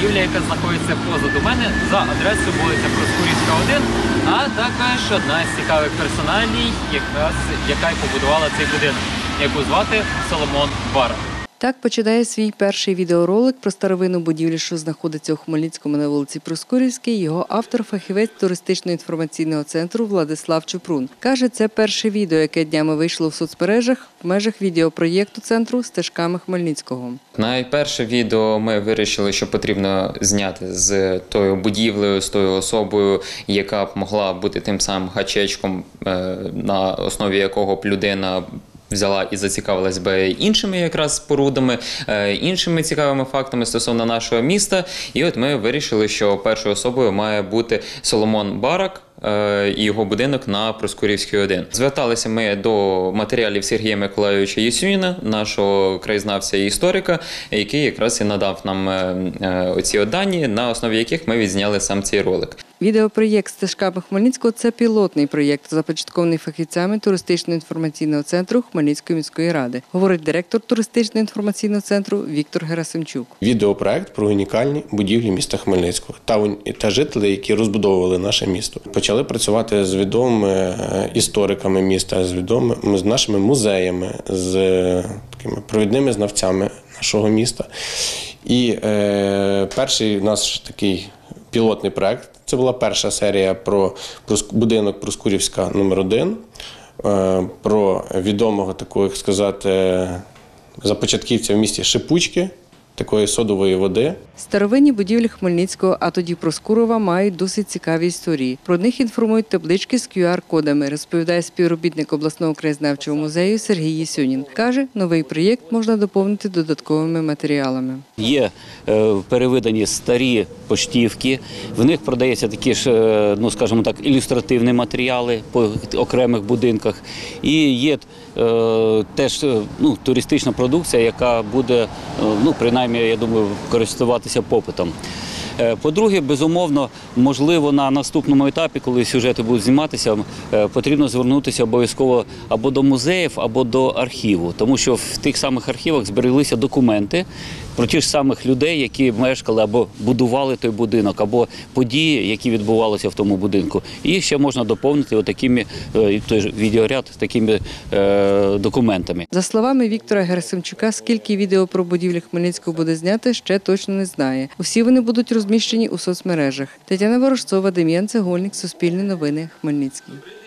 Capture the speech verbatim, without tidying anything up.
будівля, яка знаходиться позаду мене за адресою вулиця Проскурівська, один, а також одна з цікавих персоналій, якраз, яка й побудувала цей будинок, яку звати Соломон Барак. Так починає свій перший відеоролик про старовинну будівлю, що знаходиться у Хмельницькому на вулиці Проскурівській, його автор – фахівець туристично-інформаційного центру Владислав Чупрун. Каже, це перше відео, яке днями вийшло в соцмережах в межах відеопроєкту центру «Стежками Хмельницького». Найперше відео ми вирішили, що потрібно зняти з тою будівлею, з тою особою, яка б могла бути тим самим гачечком, на основі якого б людина взяла і зацікавилась би іншими якраз спорудами, іншими цікавими фактами стосовно нашого міста. І от ми вирішили, що першою особою має бути Соломон Барак і його будинок на Проскурівській, один. Зверталися ми до матеріалів Сергія Миколайовича Єсюніна, нашого краєзнавця і історика, який якраз і надав нам оці дані, на основі яких ми відзняли сам цей ролик. Відеопроєкт «Стежками Хмельницького» – це пілотний проєкт, започаткований фахівцями туристично-інформаційного центру Хмельницької міської ради, говорить директор туристично-інформаційного центру Віктор Герасимчук. Відеопроєкт про унікальні будівлі міста Хмельницького та, та жителі, які розбудовували наше місто. Почали працювати з відомими істориками міста, з відомими, з нашими музеями, з такими провідними знавцями нашого міста. І е, перший наш такий пілотний проєкт – це була перша серія про, про будинок Проскурівська номер один, е, про відомого такого, як сказати, започатківця в місті Шипучки, такої содової води. Старовинні будівлі Хмельницького, а тоді Проскурова, мають досить цікаві історії. Про них інформують таблички з кю ар-кодами, розповідає співробітник обласного краєзнавчого музею Сергій Єсюнін. Каже, новий проєкт можна доповнити додатковими матеріалами. Є перевидані старі поштівки, в них продається такі ж, ну скажімо так, ілюстративні матеріали по окремих будинках. І є е, теж ну, туристична продукція, яка буде, ну принаймні, я думаю, користуватися попитом. По-друге, безумовно, можливо, на наступному етапі, коли сюжети будуть зніматися, потрібно звернутися обов'язково або до музеїв, або до архіву. Тому що в тих самих архівах збереглися документи про ті ж самих людей, які мешкали або будували той будинок, або події, які відбувалися в тому будинку. І ще можна доповнити отакими, той ж відеоряд такими е, документами. За словами Віктора Герасимчука, скільки відео про будівлі Хмельницького буде знято, ще точно не знає. Усі вони будуть розміщені у соцмережах. Тетяна Ворожцова, Дем'ян Цегольник, Суспільне новини, Хмельницький.